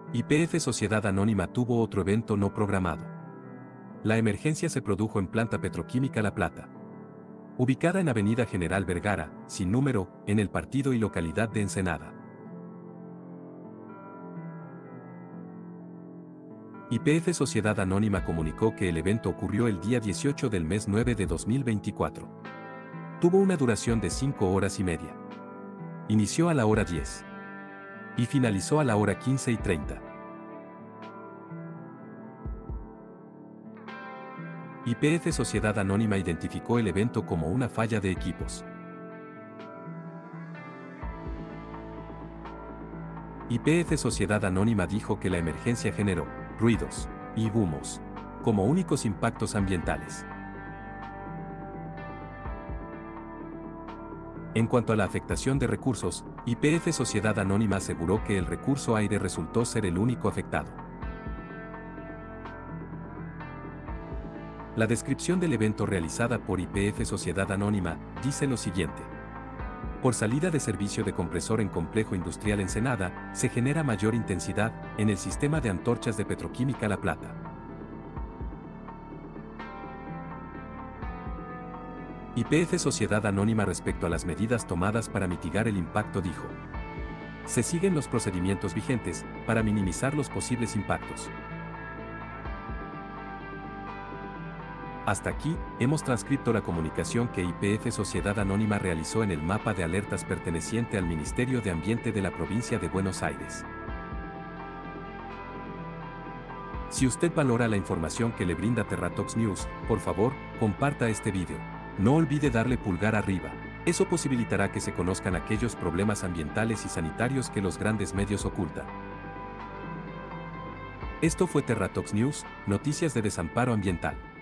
YPF Sociedad Anónima tuvo otro evento no programado. La emergencia se produjo en planta petroquímica La Plata, ubicada en Avenida General Vergara, sin número, en el partido y localidad de Ensenada. YPF Sociedad Anónima comunicó que el evento ocurrió el día 18 del mes 9 de 2024. Tuvo una duración de 5 horas y media. Inició a la hora 10 y finalizó a la hora 15:30. YPF Sociedad Anónima identificó el evento como una falla de equipos. YPF Sociedad Anónima dijo que la emergencia generó ruidos y humos como únicos impactos ambientales. En cuanto a la afectación de recursos, YPF Sociedad Anónima aseguró que el recurso aire resultó ser el único afectado. La descripción del evento realizada por YPF Sociedad Anónima dice lo siguiente. Por salida de servicio de compresor en Complejo Industrial Ensenada, se genera mayor intensidad en el sistema de antorchas de Petroquímica La Plata. YPF Sociedad Anónima respecto a las medidas tomadas para mitigar el impacto dijo: se siguen los procedimientos vigentes para minimizar los posibles impactos. Hasta aquí, hemos transcrito la comunicación que YPF Sociedad Anónima realizó en el mapa de alertas perteneciente al Ministerio de Ambiente de la provincia de Buenos Aires. Si usted valora la información que le brinda Terratox News, por favor, comparta este video. No olvide darle pulgar arriba. Eso posibilitará que se conozcan aquellos problemas ambientales y sanitarios que los grandes medios ocultan. Esto fue Terratox News, noticias de desamparo ambiental.